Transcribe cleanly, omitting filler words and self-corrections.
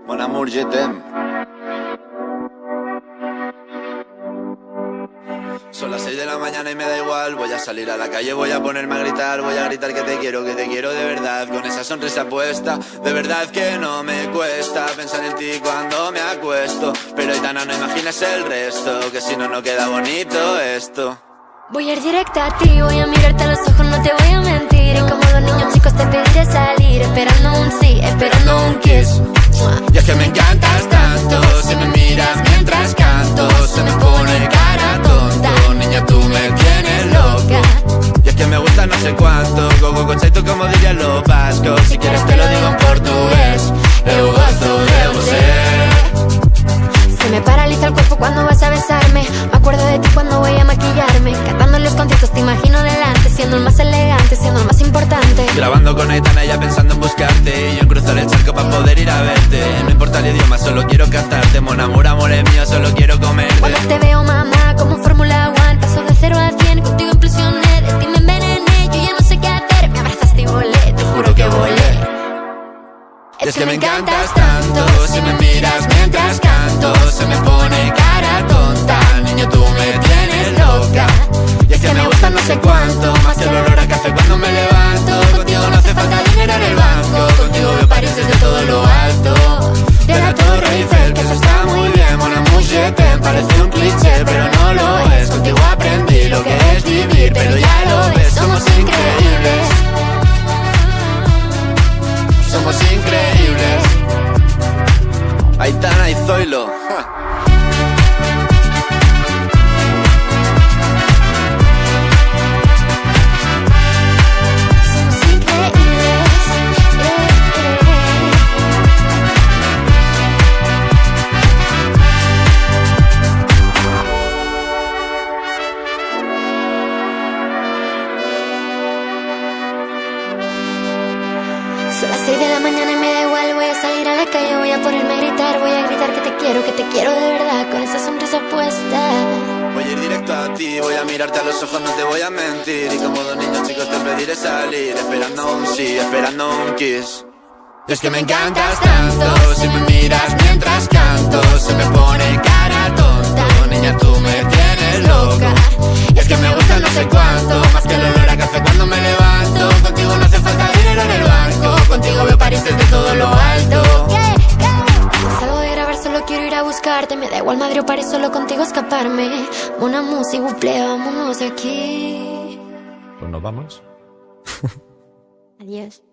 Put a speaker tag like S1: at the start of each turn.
S1: Mon amour, je t'aime. Son las 6 de la mañana y me da igual. Voy a salir a la calle, voy a ponerme a gritar. Voy a gritar que te quiero de verdad. Con esa sonrisa puesta, de verdad que no me cuesta pensar en ti cuando me acuesto. Pero Aitana, no imaginas el resto, que si no, no queda bonito esto.
S2: Voy a ir directa a ti, voy a mirarte a los ojos, no te voy a mentir. Y como dos niños chicos te pediré salir, esperando un sí, esperando un kiss.
S1: Y es que me encantas tanto, si me miras mientras canto, se me pone cara tonta. Niña, tú me tienes loca. Y es que me gusta no sé cuánto, go conceito como dirían los vascos. Si quieres te lo digo en portugués, eu gosto de você.
S2: Se me paraliza el cuerpo cuando vas a besarme. Me acuerdo de ti cuando voy a maquillarme. Cantando en los conciertos te imagino delante, siendo el más elegante, siendo el más importante.
S1: Grabando con Aitana, ya pensando en buscarte, y yo en cruzar el charco para poder ir a verte. No importa el idioma, solo quiero cantarte. Mon amour, amor es mío, solo quiero comerte.
S2: Cuando te veo, mamá, como Fórmula 1, paso de 0 a 100, contigo impresioné. De ti me envenené, yo ya no sé qué hacer. Me abrazaste y volé, te juro que volé.
S1: Es que me encantas tanto, si me miras mientras canto, se me pone cara tonta. Niño, tú me tienes loca. Y es que me gusta no sé cuánto, más que el olor a café cuando me levanto. Contigo no hace falta dinero en el banco, contigo veo París desde todo lo alto. De la Torre Eiffel, que eso está muy bien. Mon amour, je t'aime, parece un cliché, pero no lo es. Contigo aprendí lo que es vivir, pero ya lo ves, somos increíbles. Somos increíbles. Aitana y Zoilo.
S2: Somos increíbles. Son las 6 de la mañana y me da igual. Voy a salir a la calle, voy a ponerme a gritar. Voy a gritar que te quiero de verdad, con esa sonrisa puesta.
S1: Voy a ir directo a ti, voy a mirarte a los ojos, no te voy a mentir. Y como dos niños chicos te pediré salir, esperando un sí, esperando un kiss. Es que me encantas tanto, si me miras mientras canto, se me pone cara tonta. Niña, tú me tienes loca. Y es que me gusta no sé cuánto, más que el olor a café cuando me levanto. Contigo no hace falta dinero en el banco, contigo veo París desde todo lo alto.
S2: Salgo de grabar, solo quiero ir a buscarte. Me da igual Madrid o París, solo contigo escaparme. Mon amour, s'il vous plaît, vámonos de aquí.
S3: Pues nos vamos.
S2: Adiós.